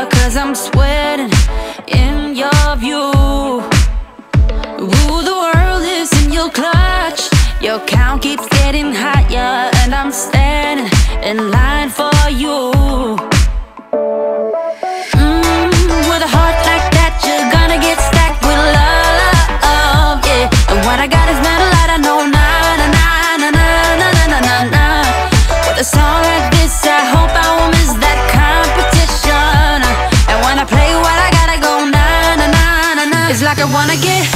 cause I'm sweating in your view. Ooh, the world is in your clutch. Your count keeps getting higher, and I'm standing in line for you. With a heart like that, you're gonna get stacked with love, yeah. And what I got is metal, I know, na na na na na na na na na. With a song like this, I hope I won't miss that competition. And when I play what I gotta go, na na na na na. It's like I wanna get